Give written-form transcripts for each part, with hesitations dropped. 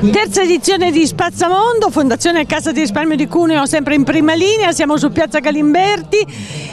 Terza edizione di Spazzamondo, Fondazione Cassa di Risparmio di Cuneo sempre in prima linea, siamo su Piazza Galimberti,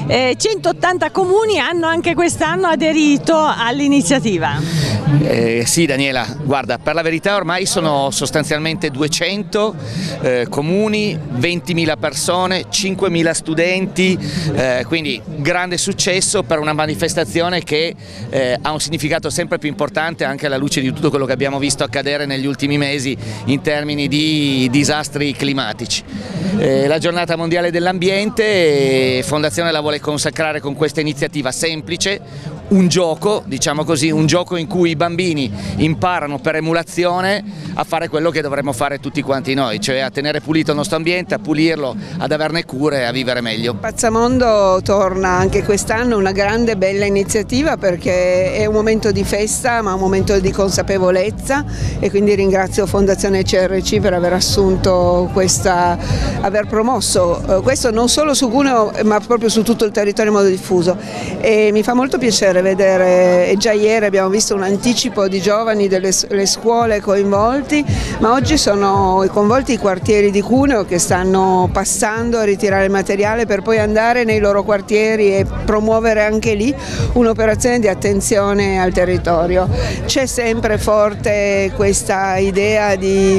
180 comuni hanno anche quest'anno aderito all'iniziativa. Sì Daniela, guarda, per la verità ormai sono sostanzialmente 200 comuni, 20.000 persone, 5.000 studenti, quindi grande successo per una manifestazione che ha un significato sempre più importante anche alla luce di tutto quello che abbiamo visto accadere negli ultimi mesi in termini di disastri climatici. La giornata mondiale dell'ambiente, Fondazione la vuole consacrare con questa iniziativa semplice, un gioco, diciamo così, un gioco in cui i bambini imparano per emulazione a fare quello che dovremmo fare tutti quanti noi, cioè a tenere pulito il nostro ambiente, a pulirlo, ad averne cure e a vivere meglio. Spazzamondo torna anche quest'anno, una grande bella iniziativa perché è un momento di festa ma un momento di consapevolezza e quindi ringrazio Fondazione CRC per aver assunto aver promosso questo non solo su Cuneo ma proprio su tutto il territorio in modo diffuso e mi fa molto piacere vedere, e già ieri abbiamo visto un anticipo di giovani delle scuole coinvolti, ma oggi sono coinvolti i quartieri di Cuneo che stanno passando a ritirare il materiale per poi andare nei loro quartieri e promuovere anche lì un'operazione di attenzione al territorio. C'è sempre forte questa idea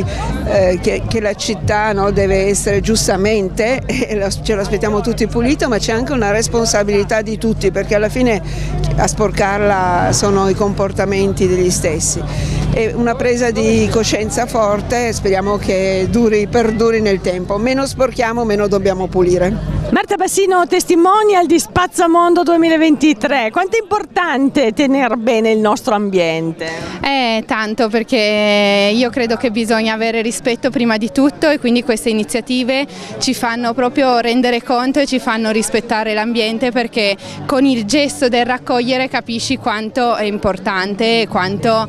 che la città deve essere giustamente, ce lo aspettiamo tutti pulito, ma c'è anche una responsabilità di tutti perché alla fine a sporcarla sono i comportamenti degli stessi. È una presa di coscienza forte, speriamo che perduri nel tempo. Meno sporchiamo, meno dobbiamo pulire. Marta Bassino, testimonial di Spazzamondo 2023. Quanto è importante tenere bene il nostro ambiente? Tanto, perché io credo che bisogna avere rispetto prima di tutto e quindi queste iniziative ci fanno proprio rendere conto e ci fanno rispettare l'ambiente, perché con il gesto del raccogliere capisci quanto è importante e quanto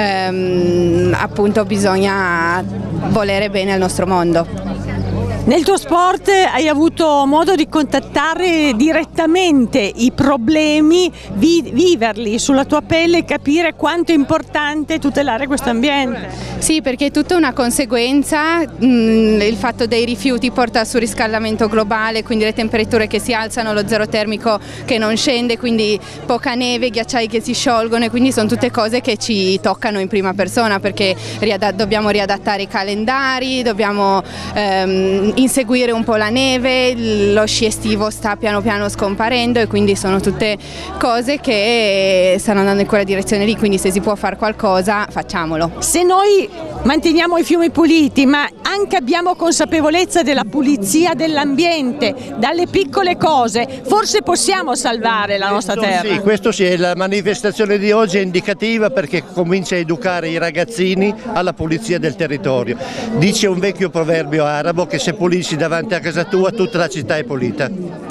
appunto bisogna volere bene al nostro mondo. Nel tuo sport hai avuto modo di contattare direttamente i problemi, viverli sulla tua pelle e capire quanto è importante tutelare questo ambiente. Sì, perché è tutta una conseguenza, il fatto dei rifiuti porta al surriscaldamento globale, quindi le temperature che si alzano, lo zero termico che non scende, quindi poca neve, ghiacciai che si sciolgono e quindi sono tutte cose che ci toccano in prima persona perché dobbiamo riadattare i calendari, dobbiamo inseguire un po' la neve, lo sci estivo sta piano piano scomparendo e quindi sono tutte cose che stanno andando in quella direzione lì, quindi se si può fare qualcosa facciamolo. Se noi manteniamo i fiumi puliti ma anche abbiamo consapevolezza della pulizia dell'ambiente, dalle piccole cose, forse possiamo salvare la nostra terra. Sì, questo sì, la manifestazione di oggi è indicativa perché comincia a educare i ragazzini alla pulizia del territorio. Dice un vecchio proverbio arabo che se pulisci davanti a casa tua tutta la città è pulita.